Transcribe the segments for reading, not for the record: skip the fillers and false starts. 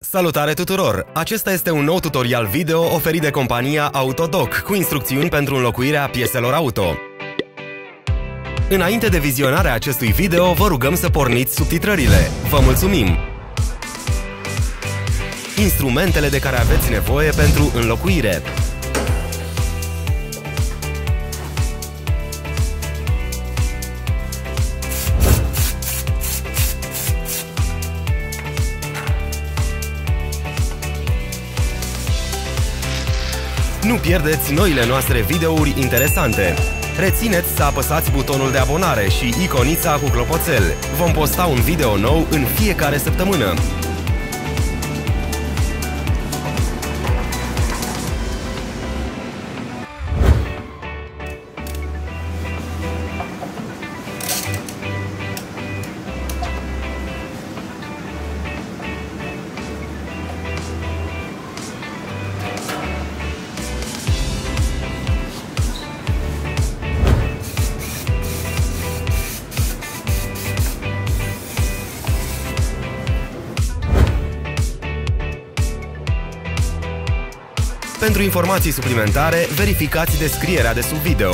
Salutare tuturor! Acesta este un nou tutorial video oferit de compania Autodoc cu instrucțiuni pentru înlocuirea pieselor auto. Înainte de vizionarea acestui video, vă rugăm să porniți subtitrările. Vă mulțumim! Instrumentele de care aveți nevoie pentru înlocuire. Nu pierdeți noile noastre videouri interesante. Rețineți să apăsați butonul de abonare și iconița cu clopoțel. Vom posta un video nou în fiecare săptămână. Pentru informații suplimentare, verificați descrierea de sub video.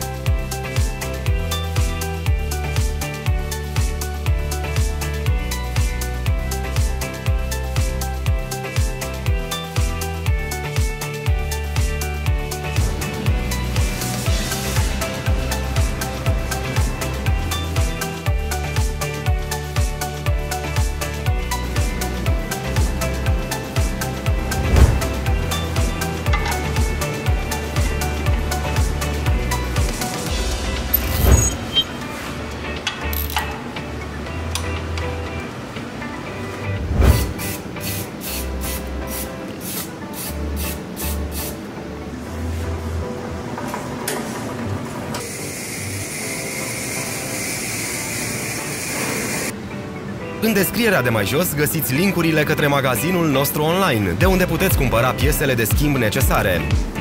În descrierea de mai jos găsiți linkurile către magazinul nostru online, de unde puteți cumpăra piesele de schimb necesare.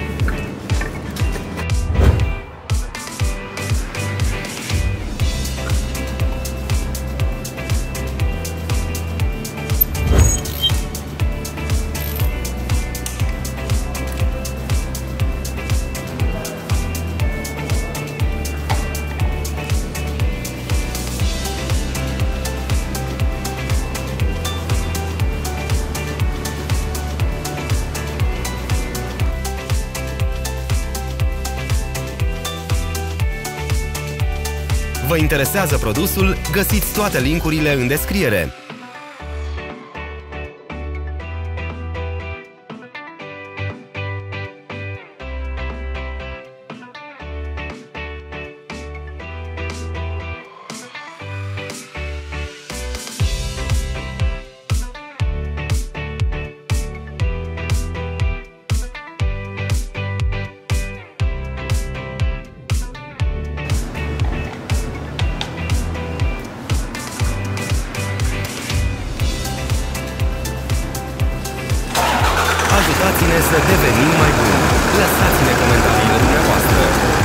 Vă interesează produsul? Găsiți toate linkurile în descriere. Ajutați-ne să devenim mai buni. Lăsați-ne comentariile dumneavoastră.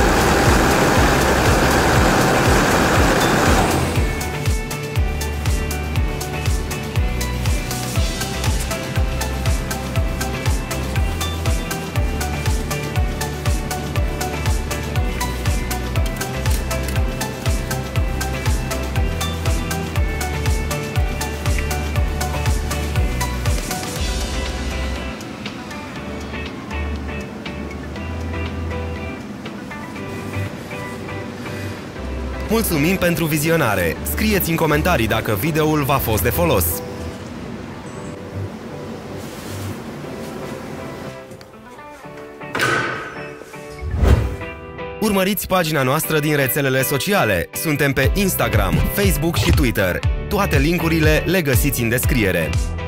Mulțumim pentru vizionare! Scrieți în comentarii dacă videoul v-a fost de folos. Urmăriți pagina noastră din rețelele sociale. Suntem pe Instagram, Facebook și Twitter. Toate linkurile le găsiți în descriere.